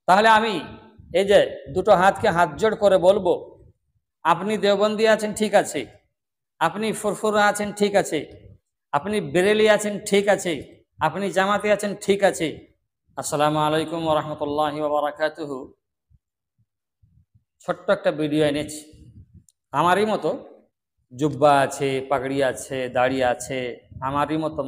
তাহলে আমি এই যে দুটো হাতকে হাত জোড় করে বলবো, আপনি দেওবন্দি আছেন ঠিক আছে, আপনি ফুরফুরা আছেন ঠিক আছে, আপনি বেরেলি আছেন ঠিক আছে, আপনি জামাতি আছেন ঠিক আছে। আসসালামু আলাইকুম ওয়া রাহমাতুল্লাহি ওয়া বারাকাতুহু। ছোট্ট একটা ভিডিও এনেছি। আমারই মতো জুব্বা আছে, পাগড়ি আছে, দাড়ি আছে, আমারই মতো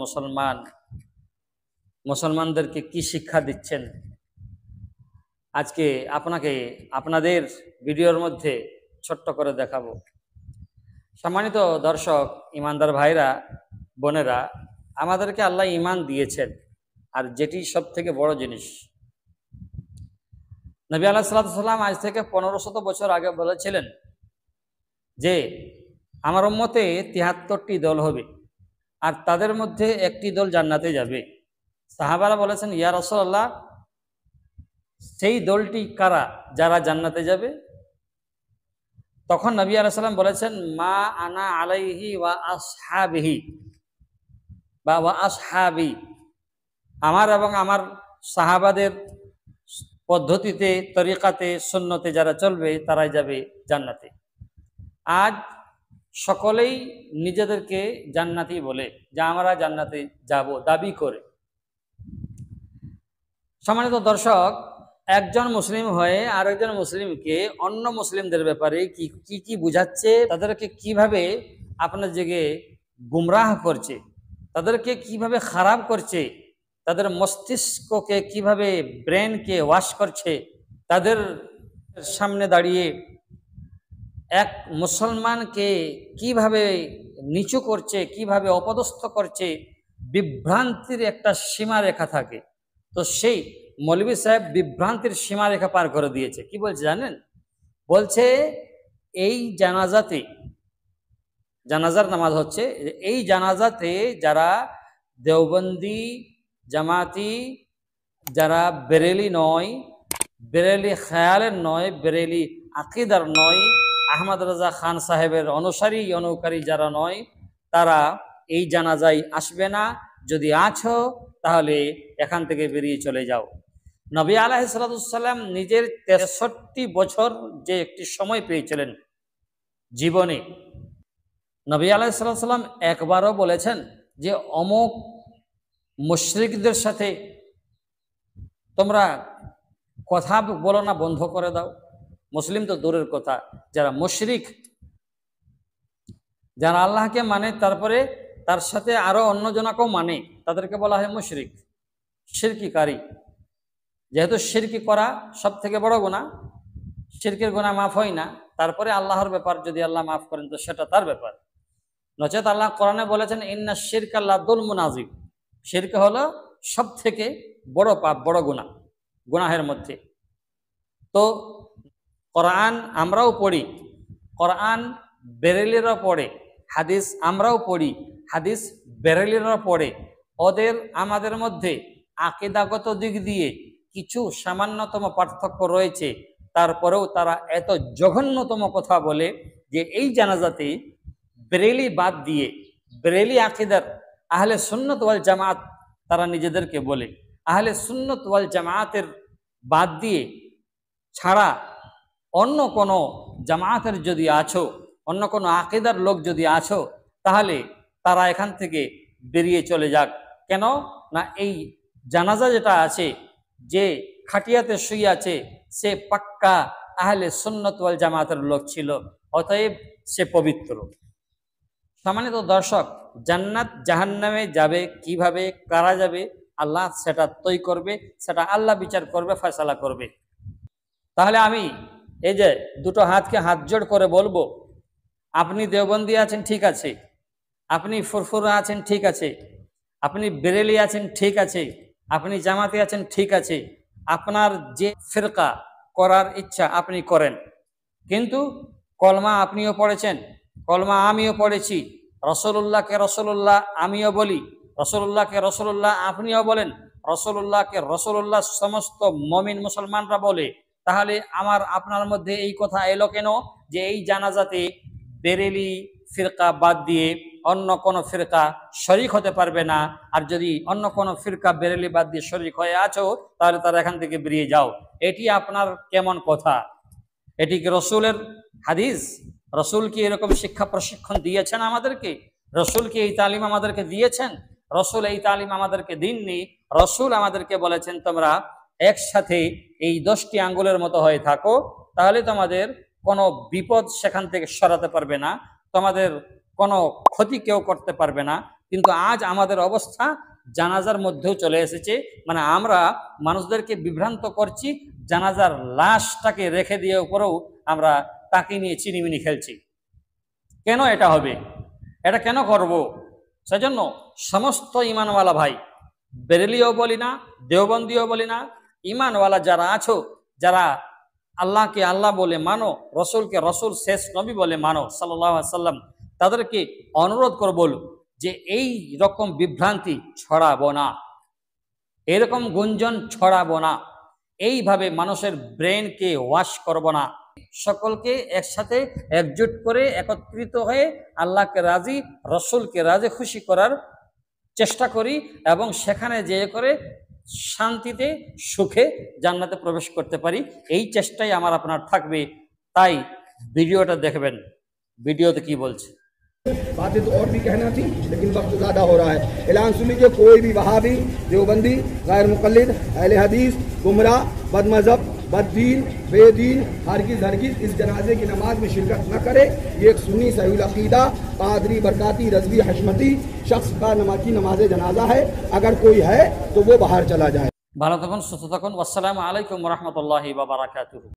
মুসলমানদেরকে কি শিক্ষা দিচ্ছেন আজকে আপনাদের ভিডিওর মধ্যে ছোট্ট করে দেখাবো। সম্মানিত দর্শক, ইমানদার ভাইরা, বোনেরা, আমাদেরকে আল্লাহ ঈমান দিয়েছেন, আর যেটি সব থেকে বড় জিনিস, নবী আলাইহিস সালাম আজ থেকে 1500 বছর আগে বলেছিলেন যে আমার উম্মতে 73টি দল হবে, আর তাদের মধ্যে একটি দল জান্নাতে যাবে। সাহাবারা বলেছেন, ইয়া রাসূলুল্লাহ, সেই দলটি কারা যারা জান্নাতে যাবে? তখন নবী আলাইহিস সালাম বলেছেন, মা আনা আলাইহি ওয়া আসহাবিহি, বা ওয়া আসহাবি, আমার এবং আমার সাহাবাদের পদ্ধতিতে, তরিকাতে, সুন্নতে যারা চলবে তারাই যাবে জান্নাতে। আজ সকলেই নিজেদেরকে জান্নাতি বলে, যা আমরা জান্নাতে যাব দাবি করে। সম্মানিত দর্শক, একজন মুসলিম হয়ে আরেকজন মুসলিমকে অন্য মুসলিমদের ব্যাপারে কি কি বুঝাচ্ছে, তাদেরকে কিভাবে আপনার দিকে গুমরাহ করছে, তাদেরকে কিভাবে খারাপ করছে, তাদের মস্তিষ্ককে কিভাবে, ব্রেনকে ওয়াশ করছে, তাদের সামনে দাঁড়িয়ে এক মুসলমানকে কিভাবে নিচু করছে, কিভাবে অপদস্থ করছে, বিভ্রান্তির একটা সীমারেখা থাকে। তো সেই মৌলভী সাহেব বিভ্রান্তির সীমারেখা পার করে দিয়েছে। কি বলছে জানেন? বলছে এই জানাজার নামাজ হচ্ছে, এই জানাজাতে যারা দেওবন্দি, জামাতি, যারা বেরেলি নয়, বেরেলি খেয়ালের নয়, বেরেলি আকিদার নয়, আহমদ রাজা খান সাহেবের অনুকারী যারা নয়, তারা এই জানাজায় আসবে না। যদি আছো তাহলে এখান থেকে বেরিয়ে চলে যাও। নবী আলাইহিস সালাম নিজের 63 বছর যে একটি সময় পেয়েছিলেন জীবনে, নবী আলাইহিস সালাম একবারও বলেছেন যে অমুক মুশরিকদের সাথে তোমরা কথা বলো না, বন্ধ করে দাও। মুসলিম তো দূরের কথা, যারা মুশরিক, যারা আল্লাহকে মানে তারপরে তার সাথে আরো অন্যজনাকেও মানে, তাদেরকে বলা হয় মুশরিক, শিরকিকারী। যেহেতু শিরকি করা সব থেকে বড় গুনাহ, শিরকের গুনাহ মাফ হয় না, তারপরে আল্লাহর ব্যাপার, যদি আল্লাহ মাফ করেন তো সেটা তার ব্যাপার। নচেত আল্লাহ কোরআনে বলেছেন, ইন্না শিরকা লাযুলমুন আযীম, শিরক হলো সব থেকে বড় পাপ, বড় গুনাহের মধ্যে। তো কোরআন আমরাও পড়ি, কোরআন বেরেলিরা পড়ে, হাদিস আমরাও পড়ি, হাদিস বেরেলিরা পড়ে। আমাদের মধ্যে আকীদাগত দিক দিয়ে কিছু সামান্যতম পার্থক্য রয়েছে, তারপরেও তারা এত জঘন্যতম কথা বলে যে এই জানাজাতে বেরেলি বাদ দিয়ে, বেরেলি আকীদার আহলে সুন্নাত ওয়াল জামাত তারা নিজেদেরকে বলে, আহলে সুন্নাত ওয়াল জামাতের বাদ দিয়ে ছাড়া অন্য কোনো জামাতের যদি আছো, অন্য কোনো আকীদার লোক যদি আছো, তাহলে তারা এখান থেকে বেরিয়ে চলে যাক। কেন না, এই জানাজা যেটা আছে, যে খাটিয়াতে শুয়ে আছে, সে পাক্কা আহলে সুন্নাত ওয়াল জামাতের লোক ছিল, অতএব সে পবিত্র। সম্মানিত দর্শক, জান্নাত জাহান্নামে যাবে কিভাবে, কারা যাবে, আল্লাহ সেটা তৈ করবে, সেটা আল্লাহ বিচার করবে, ফয়সালা করবে। তাহলে আমি এই যে দুটো হাতকে হাত জোড় করে বলবো, আপনি দেওবন্দি আছেন ঠিক আছে, আপনি ফুরফুরা আছেন ঠিক আছে, আপনি বেরেলি আছেন ঠিক আছে, আপনি জামাতি আছেন ঠিক আছে, আপনার যে ফিরকা করার ইচ্ছা আপনি করেন, কিন্তু কলমা আপনিও পড়েছেন, কলমা আমিও পড়েছি, রাসূলুল্লাহকে রাসূলুল্লাহ আমিও বলি, রাসূলুল্লাহকে রাসূলুল্লাহ আপনিও বলেন, রাসূলুল্লাহকে রাসূলুল্লাহ সমস্ত মুমিন মুসলমানরা বলে। তাহলে আপনার মধ্যে এই কথা এলো কেন যে এই জানাজাতে বেরেলি ফিরকা বাদ দিয়ে অন্য কোনো ফিরকা শরিক হতে পারবে না? আর যদি অন্য কোনো ফিরকা বেরেলি বাদ দিয়ে শরিক হয়ে আছো, তাহলে তারা এখান থেকে বেরিয়ে যাও। এটি আপনার কেমন কথা? এটি কি রসুলের হাদিস? রসুল কি এরকম শিক্ষা প্রশিক্ষণ দিয়েছেন আমাদেরকে? রসুল কি এই তালিম আমাদেরকে দিয়েছেন? রসুল এই তালিম আমাদেরকে দিননি। রসুল আমাদেরকে বলেছেন তোমরা একসাথে এই 10টি আঙ্গুলের মতো হয়ে থাকো, তাহলে তোমাদের কোনো বিপদ সেখান থেকে সরাতে পারবে না, তোমাদের কোনো ক্ষতি কেউ করতে পারবে না। কিন্তু আজ আমাদের অবস্থা জানাজার মধ্যেও চলে এসেছে, মানে আমরা মানুষদেরকে বিভ্রান্ত করছি, জানাজার লাশটাকে রেখে দিয়ে উপরেও আমরা তাকে নিয়ে চিনিমিনি খেলছি। কেন এটা হবে? এটা কেন করব? সেজন্য সমস্ত ইমানওয়ালা ভাই, বেরেলিও বলি না, দেওবন্দিও বলি না, ইমানওয়ালা যারা আছো, যারা আল্লাহকে আল্লাহ বলে মানো, রসুলকে রসুল শেষ নবী বলে মানো সাল্লাল্লাহু আলাইহি সাল্লাম, তাদেরকে অনুরোধ করব যে এই রকম বিভ্রান্তি ছড়াবো না, এরকম গুঞ্জন ছড়াবো না, এইভাবে মানুষের ব্রেনকে ওয়াশ করব না। সকলকে একসাথে একজোট করে একত্রিত হয়ে আল্লাহকে রাজি, রসুলকে রাজি খুশি করার চেষ্টা করি এবং সেখানে যেয়ে করে শান্তিতে সুখে জান্নাতে প্রবেশ করতে পারি, এই চেষ্টাই আমার আপনার থাকবে। তাই ভিডিওটা দেখবেন, ভিডিওতে কি বলছে। बातें तो और भी कहना थी, लेकिन वक्त ज़्यादा हो रहा है। ऐलान सुन लीजिए, कोई भी वहाबी, देवबंदी, गैर मुक़ल्लिद, अहले हदीस, गुमराह, बदमज़हब, बददीन, बेदीन हरगिज़ इस जनाजे की नमाज में शिरकत न करे। ये एक सुन्नी सहीहुल अक़ीदा कादरी बरकाती रज़वी हशमती शख्स का नमाज जनाजा है। अगर कोई है तो वो बाहर चला जाए। ভালো থাকুন, সুস্থ থাকুন। আসসালামু আলাইকুম ওয়া রাহমাতুল্লাহি ওয়া বারাকাতুহু।